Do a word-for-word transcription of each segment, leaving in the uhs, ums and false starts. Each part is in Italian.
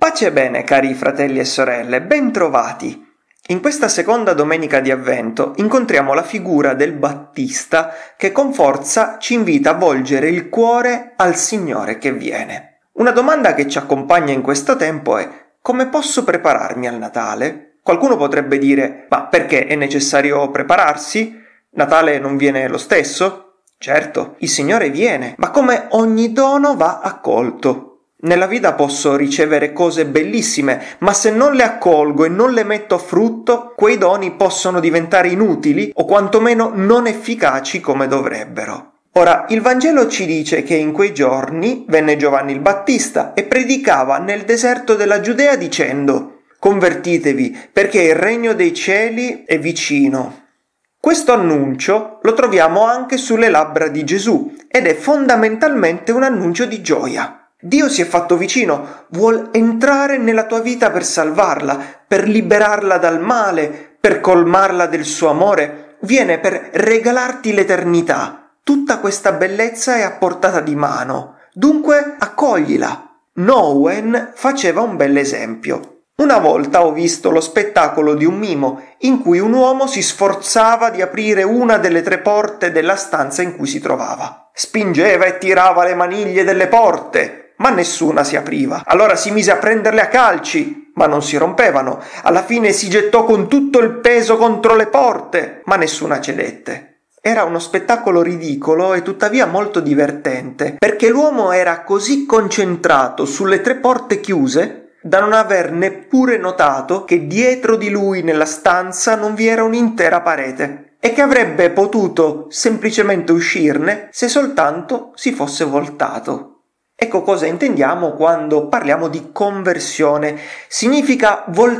Pace e bene, cari fratelli e sorelle, ben trovati! In questa seconda domenica di Avvento incontriamo la figura del Battista che con forza ci invita a volgere il cuore al Signore che viene. Una domanda che ci accompagna in questo tempo è: come posso prepararmi al Natale? Qualcuno potrebbe dire: ma perché è necessario prepararsi? Natale non viene lo stesso? Certo, il Signore viene, ma come ogni dono va accolto. Nella vita posso ricevere cose bellissime, ma se non le accolgo e non le metto a frutto, quei doni possono diventare inutili o quantomeno non efficaci come dovrebbero. Ora, il Vangelo ci dice che in quei giorni venne Giovanni il Battista e predicava nel deserto della Giudea dicendo: convertitevi, perché il regno dei cieli è vicino. Questo annuncio lo troviamo anche sulle labbra di Gesù ed è fondamentalmente un annuncio di gioia. Dio si è fatto vicino, vuol entrare nella tua vita per salvarla, per liberarla dal male, per colmarla del suo amore, viene per regalarti l'eternità. Tutta questa bellezza è a portata di mano, dunque accoglila. Nouwen faceva un bell'esempio. Una volta ho visto lo spettacolo di un mimo in cui un uomo si sforzava di aprire una delle tre porte della stanza in cui si trovava. Spingeva e tirava le maniglie delle porte, ma nessuna si apriva. Allora si mise a prenderle a calci, ma non si rompevano. Alla fine si gettò con tutto il peso contro le porte, ma nessuna cedette. Era uno spettacolo ridicolo e tuttavia molto divertente, perché l'uomo era così concentrato sulle tre porte chiuse da non aver neppure notato che dietro di lui nella stanza non vi era un'intera parete e che avrebbe potuto semplicemente uscirne se soltanto si fosse voltato. Ecco cosa intendiamo quando parliamo di conversione. Significa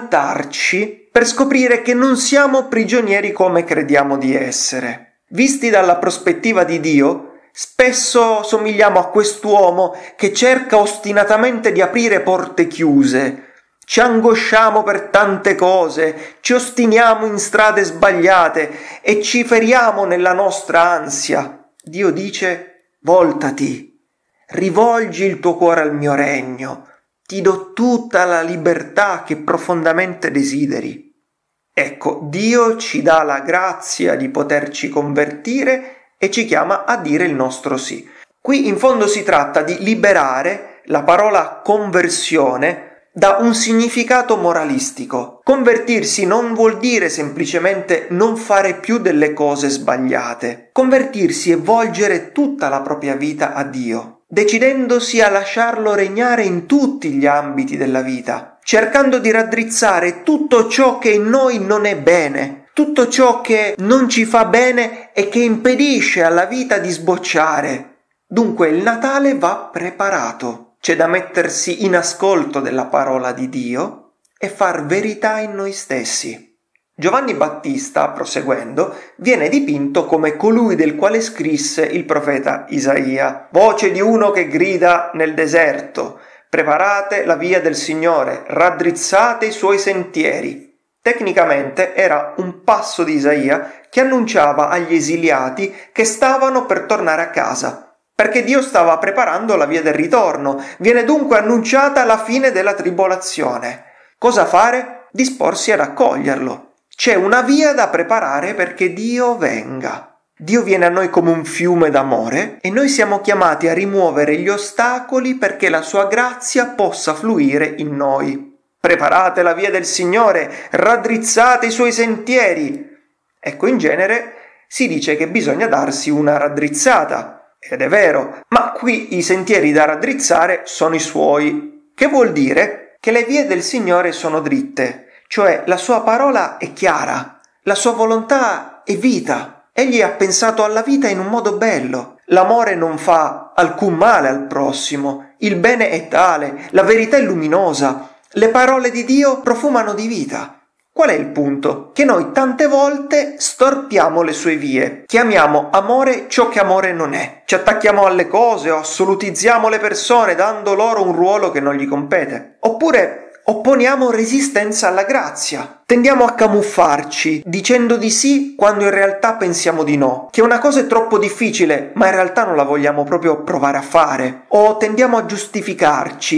voltarci per scoprire che non siamo prigionieri come crediamo di essere. Visti dalla prospettiva di Dio, spesso somigliamo a quest'uomo che cerca ostinatamente di aprire porte chiuse. Ci angosciamo per tante cose, ci ostiniamo in strade sbagliate e ci feriamo nella nostra ansia. Dio dice: voltati. Rivolgi il tuo cuore al mio regno, ti do tutta la libertà che profondamente desideri. Ecco, Dio ci dà la grazia di poterci convertire e ci chiama a dire il nostro sì. Qui in fondo si tratta di liberare la parola conversione da un significato moralistico. Convertirsi non vuol dire semplicemente non fare più delle cose sbagliate. Convertirsi è volgere tutta la propria vita a Dio, decidendosi a lasciarlo regnare in tutti gli ambiti della vita, cercando di raddrizzare tutto ciò che in noi non è bene, tutto ciò che non ci fa bene e che impedisce alla vita di sbocciare. Dunque il Natale va preparato. C'è da mettersi in ascolto della parola di Dio e far verità in noi stessi. Giovanni Battista, proseguendo, viene dipinto come colui del quale scrisse il profeta Isaia: voce di uno che grida nel deserto, preparate la via del Signore, raddrizzate i suoi sentieri. Tecnicamente era un passo di Isaia che annunciava agli esiliati che stavano per tornare a casa, perché Dio stava preparando la via del ritorno. Viene dunque annunciata la fine della tribolazione. Cosa fare? Disporsi ad accoglierlo. C'è una via da preparare perché Dio venga. Dio viene a noi come un fiume d'amore e noi siamo chiamati a rimuovere gli ostacoli perché la sua grazia possa fluire in noi. Preparate la via del Signore, raddrizzate i suoi sentieri. Ecco, in genere si dice che bisogna darsi una raddrizzata. Ed è vero, ma qui i sentieri da raddrizzare sono i suoi. Che vuol dire? Che le vie del Signore sono dritte, cioè la sua parola è chiara, la sua volontà è vita. Egli ha pensato alla vita in un modo bello. L'amore non fa alcun male al prossimo, il bene è tale, la verità è luminosa, le parole di Dio profumano di vita. Qual è il punto? Che noi tante volte storpiamo le sue vie, chiamiamo amore ciò che amore non è, ci attacchiamo alle cose o assolutizziamo le persone dando loro un ruolo che non gli compete, oppure opponiamo resistenza alla grazia, tendiamo a camuffarci dicendo di sì quando in realtà pensiamo di no, che una cosa è troppo difficile ma in realtà non la vogliamo proprio provare a fare, o tendiamo a giustificarci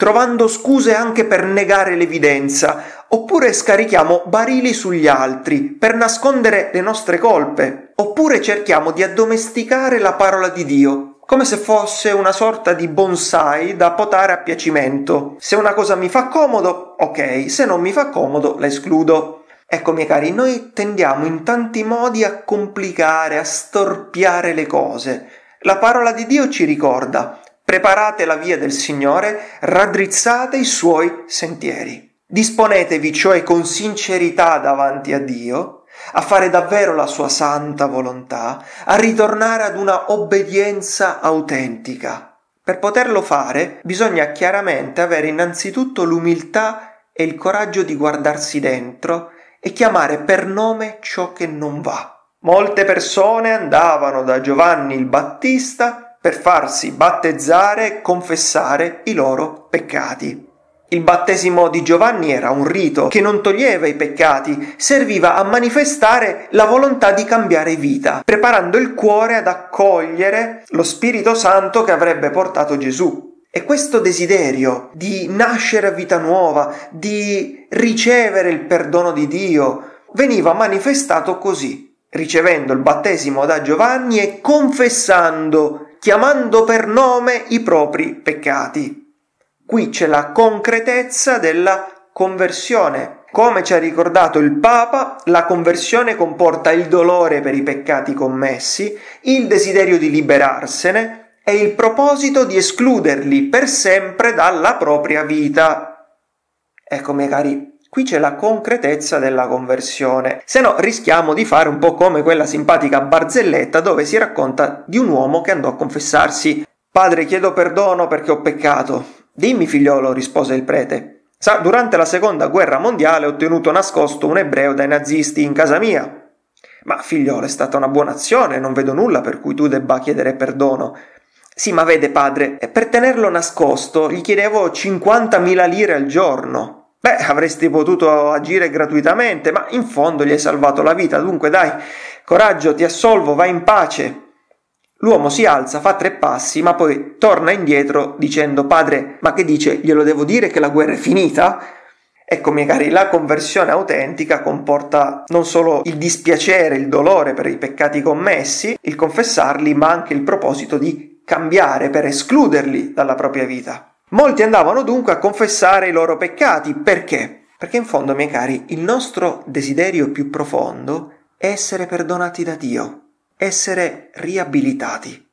trovando scuse anche per negare l'evidenza, oppure scarichiamo barili sugli altri per nascondere le nostre colpe, oppure cerchiamo di addomesticare la parola di Dio, come se fosse una sorta di bonsai da potare a piacimento. Se una cosa mi fa comodo, ok, se non mi fa comodo, la escludo. Ecco, miei cari, noi tendiamo in tanti modi a complicare, a storpiare le cose. La parola di Dio ci ricorda: preparate la via del Signore, raddrizzate i suoi sentieri. Disponetevi cioè con sincerità davanti a Dio a fare davvero la sua santa volontà, a ritornare ad una obbedienza autentica. Per poterlo fare bisogna chiaramente avere innanzitutto l'umiltà e il coraggio di guardarsi dentro e chiamare per nome ciò che non va. Molte persone andavano da Giovanni il Battista per farsi battezzare e confessare i loro peccati. Il battesimo di Giovanni era un rito che non toglieva i peccati, serviva a manifestare la volontà di cambiare vita, preparando il cuore ad accogliere lo Spirito Santo che avrebbe portato Gesù. E questo desiderio di nascere a vita nuova, di ricevere il perdono di Dio, veniva manifestato così, ricevendo il battesimo da Giovanni e confessando, chiamando per nome i propri peccati. Qui c'è la concretezza della conversione. Come ci ha ricordato il Papa, la conversione comporta il dolore per i peccati commessi, il desiderio di liberarsene e il proposito di escluderli per sempre dalla propria vita. Ecco, miei cari, qui c'è la concretezza della conversione. Se no rischiamo di fare un po' come quella simpatica barzelletta dove si racconta di un uomo che andò a confessarsi: «Padre, chiedo perdono perché ho peccato». «Dimmi, figliolo», rispose il prete. «Sa, durante la seconda guerra mondiale ho tenuto nascosto un ebreo dai nazisti in casa mia». «Ma figliolo, è stata una buona azione, non vedo nulla per cui tu debba chiedere perdono». «Sì, ma vede, padre, per tenerlo nascosto gli chiedevo cinquantamila lire al giorno». «Beh, avresti potuto agire gratuitamente, ma in fondo gli hai salvato la vita, dunque dai, coraggio, ti assolvo, vai in pace». L'uomo si alza, fa tre passi, ma poi torna indietro dicendo: «Padre, ma che dice? Glielo devo dire che la guerra è finita?» Ecco, miei cari, la conversione autentica comporta non solo il dispiacere, il dolore per i peccati commessi, il confessarli, ma anche il proposito di cambiare per escluderli dalla propria vita. Molti andavano dunque a confessare i loro peccati. Perché? Perché in fondo, miei cari, il nostro desiderio più profondo è essere perdonati da Dio, essere riabilitati,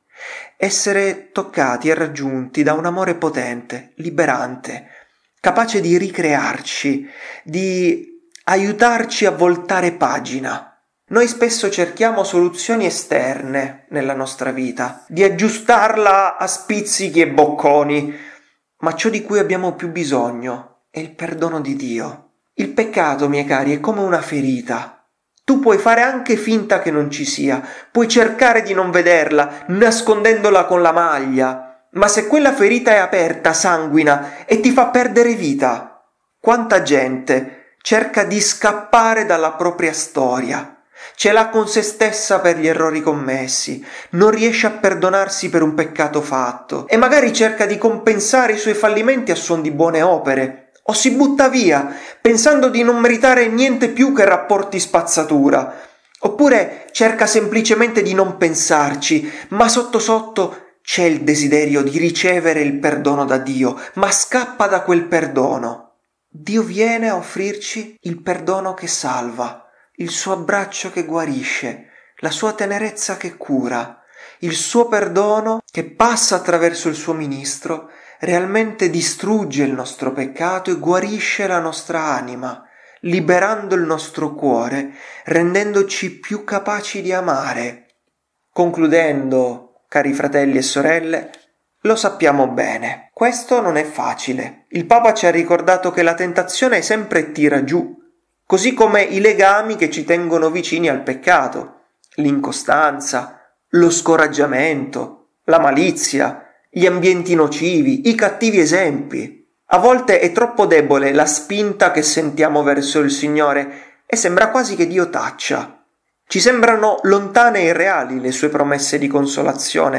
essere toccati e raggiunti da un amore potente, liberante, capace di ricrearci, di aiutarci a voltare pagina. Noi spesso cerchiamo soluzioni esterne nella nostra vita, di aggiustarla a spizzichi e bocconi, ma ciò di cui abbiamo più bisogno è il perdono di Dio. Il peccato, miei cari, è come una ferita. Tu puoi fare anche finta che non ci sia, puoi cercare di non vederla, nascondendola con la maglia, ma se quella ferita è aperta, sanguina e ti fa perdere vita. Quanta gente cerca di scappare dalla propria storia, ce l'ha con se stessa per gli errori commessi, non riesce a perdonarsi per un peccato fatto e magari cerca di compensare i suoi fallimenti a suon di buone opere, o si butta via, pensando di non meritare niente più che rapporti spazzatura, oppure cerca semplicemente di non pensarci, ma sotto sotto c'è il desiderio di ricevere il perdono da Dio, ma scappa da quel perdono. Dio viene a offrirci il perdono che salva, il suo abbraccio che guarisce, la sua tenerezza che cura, il suo perdono che passa attraverso il suo ministro, realmente distrugge il nostro peccato e guarisce la nostra anima, liberando il nostro cuore, rendendoci più capaci di amare. Concludendo, cari fratelli e sorelle, lo sappiamo bene, questo non è facile. Il Papa ci ha ricordato che la tentazione sempre tira giù, così come i legami che ci tengono vicini al peccato, l'incostanza, lo scoraggiamento, la malizia, gli ambienti nocivi, i cattivi esempi. A volte è troppo debole la spinta che sentiamo verso il Signore e sembra quasi che Dio taccia. Ci sembrano lontane e irreali le sue promesse di consolazione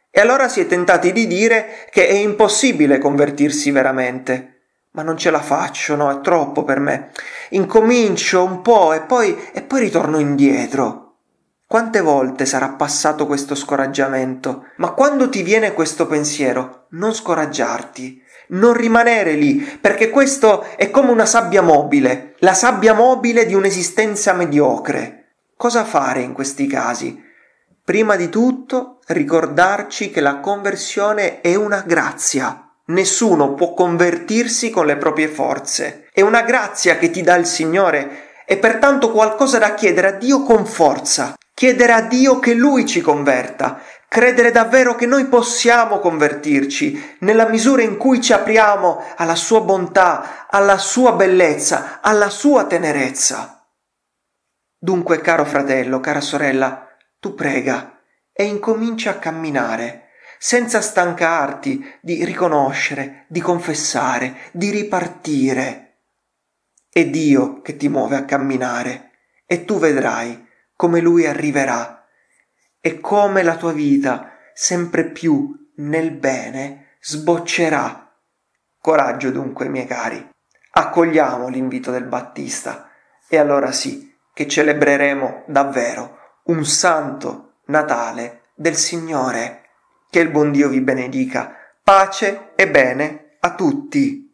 E allora si è tentati di dire che è impossibile convertirsi veramente. Ma non ce la faccio, no, è troppo per me. Incomincio un po' e poi, e poi ritorno indietro. Quante volte sarà passato questo scoraggiamento? Ma quando ti viene questo pensiero, non scoraggiarti, non rimanere lì, perché questo è come una sabbia mobile, la sabbia mobile di un'esistenza mediocre. Cosa fare in questi casi? Prima di tutto, ricordarci che la conversione è una grazia. Nessuno può convertirsi con le proprie forze. È una grazia che ti dà il Signore e pertanto qualcosa da chiedere a Dio con forza. Chiedere a Dio che Lui ci converta. Credere davvero che noi possiamo convertirci nella misura in cui ci apriamo alla Sua bontà, alla Sua bellezza, alla Sua tenerezza. Dunque, caro fratello, cara sorella, tu prega e incomincia a camminare, senza stancarti di riconoscere, di confessare, di ripartire. È Dio che ti muove a camminare e tu vedrai come Lui arriverà e come la tua vita sempre più nel bene sboccerà. Coraggio dunque, miei cari, accogliamo l'invito del Battista e allora sì che celebreremo davvero un santo Natale del Signore. Che il buon Dio vi benedica. Pace e bene a tutti.